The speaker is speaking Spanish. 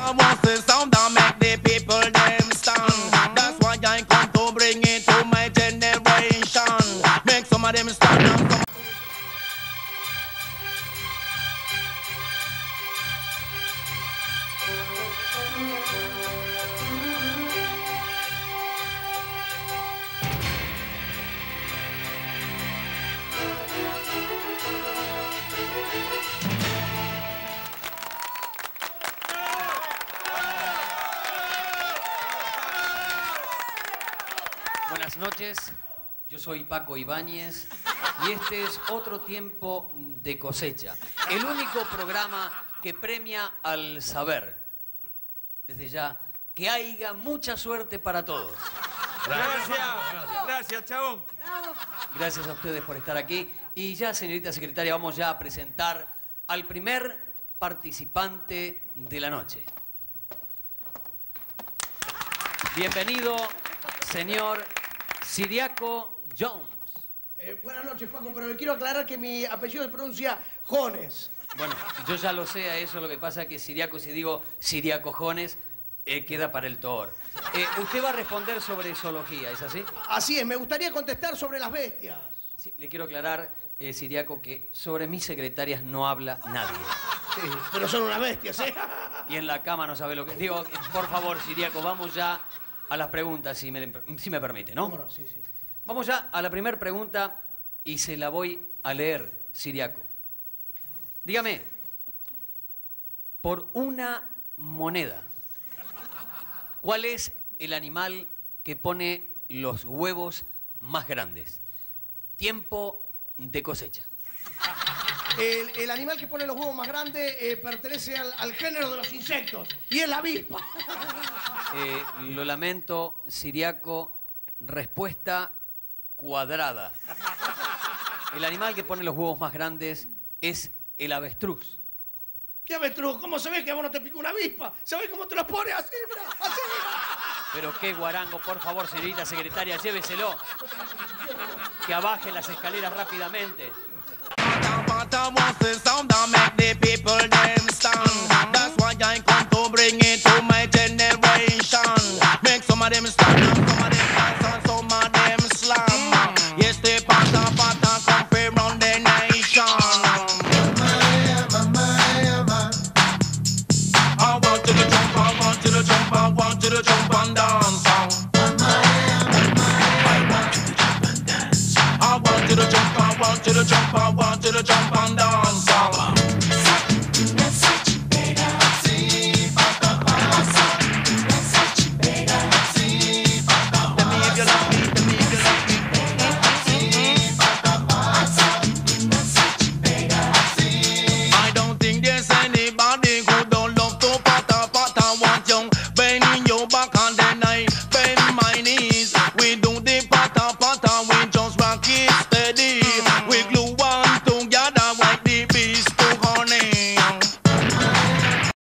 I want the sound that make the people them stand. That's why I come to bring it to my generation. Make some of them stand up. Buenas noches, yo soy Paco Ibáñez y este es otro tiempo de cosecha. El único programa que premia al saber. Desde ya, que haya mucha suerte para todos. Gracias, chabón. Gracias a ustedes por estar aquí. Y ya, señorita secretaria, vamos ya a presentar al primer participante de la noche. Bienvenido, señor Ciriaco Jones. Buenas noches, Paco, pero le quiero aclarar que mi apellido se pronuncia Jones. Bueno, yo ya lo sé a eso, lo que pasa es que Ciriaco, si digo Ciriaco Jones, queda para el Thor. Usted va a responder sobre zoología, ¿es así? Así es, me gustaría contestar sobre las bestias. Sí, le quiero aclarar, Ciriaco, que sobre mis secretarias no habla nadie. Sí, pero son unas bestias, ¿eh? Y en la cama no sabe lo que... Digo, por favor, Ciriaco, vamos ya a las preguntas, si me permite, ¿no? ¿Cómo no? Sí, sí. Vamos ya a la primera pregunta y se la voy a leer, Ciriaco. Dígame, por una moneda, ¿cuál es el animal que pone los huevos más grandes? Tiempo de cosecha. El animal que pone los huevos más grandes pertenece al género de los insectos y es la avispa. Lo lamento, Ciriaco, respuesta cuadrada. El animal que pone los huevos más grandes es el avestruz. ¿Qué avestruz? ¿Cómo se ve que a vos no te picó una avispa? ¿Sabés cómo te las pone? Así, mira, así. Pero qué guarango, por favor, señorita secretaria, lléveselo. Que abaje las escaleras rápidamente. I want the sound that make the people them stand. That's why I come to bring it to my generation. Make some of them stand up, some of them dance and some of them slam. Yes, they pata come from round the nation. I want you to jump, I want you to jump, I want you to jump and dance. I want you to jump and dance. I want you to jump, I want you to jump and dance.